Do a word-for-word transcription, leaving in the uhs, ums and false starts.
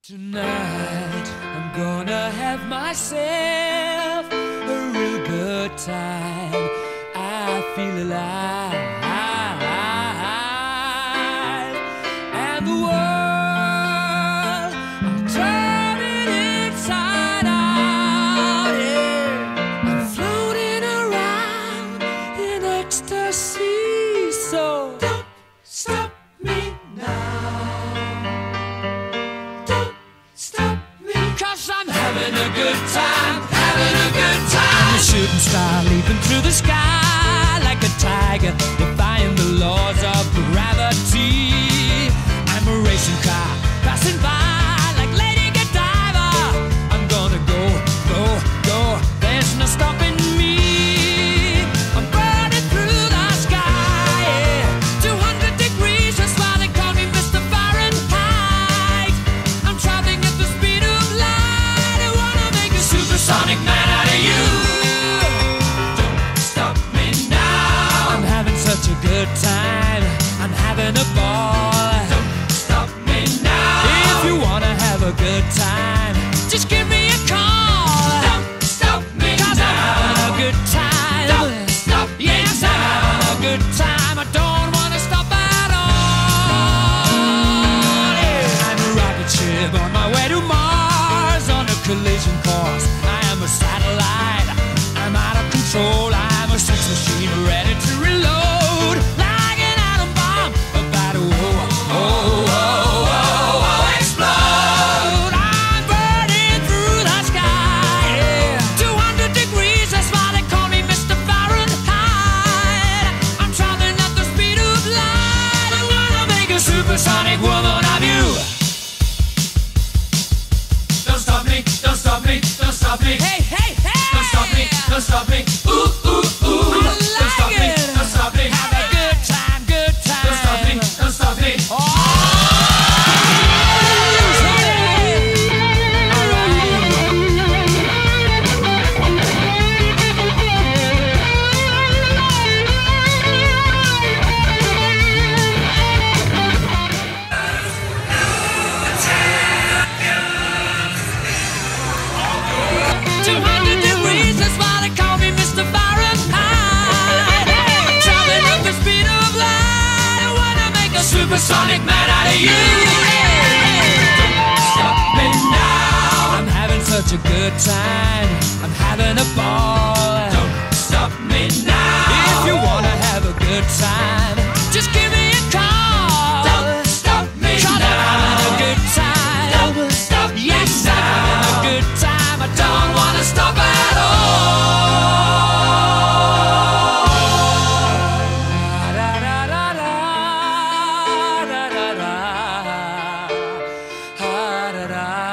Tonight I'm gonna have myself a real good time. I feel alive, and the world I'm turning inside out. Yeah, I'm floating around in ecstasy. So don't stop me now. Cause I'm having a good time, having a good time. I'm a shooting star leaping through the sky like a tiger, defying the laws of gravity. I'm a racing car passing by like Lady Godiva. I'm gonna go, go, go, there's no stopping me. I'm burning through the sky, yeah. two hundred degrees, that's why they call me Mister Fahrenheit. I'm traveling at the speed of light. I wanna make a supersonic man out of you. Don't stop me now. I'm having such a good time, I'm having a ball. Don't stop me now. If you wanna have a good time, just give me a call. Don't stop me Cause now. I'm having a good time. Don't stop me yes, now. I'm having a good time. I don't wanna stop at all. Yeah. I'm a rocket ship on my way to Mars, on a collision course. I am a satellite, I'm out of control. I'm a sex machine ready to reload, like an atom bomb about to oh, oh, oh, oh, oh, explode. I'm burning through the sky, yeah. two hundred degrees, that's why they call me Mister Fahrenheit. I'm traveling at the speed of light. I'm gonna make a supersonic woman of you. Don't stop me, don't stop me, don't stop me. Hey, hey, hey! Don't stop me, don't stop me. Ooh, ooh, ooh. I like don't stop it. me, don't stop me. Have a good time, good time. Don't stop me, don't stop me. Oh! two hundred degrees, that's why they call me Mister Fahrenheit. I'm traveling at the speed of light. I wanna make a supersonic man out of you. Don't stop me now. I'm having such a good time, I'm having a ball. Don't stop me now. If you wanna have a good time, just give me a call. Don't stop me Cause now. I'm having a good time. Don't stop me yes, now. I'm having a good time. I don't wanna stop at all. Da, da, da, da, da, da, da, da, da.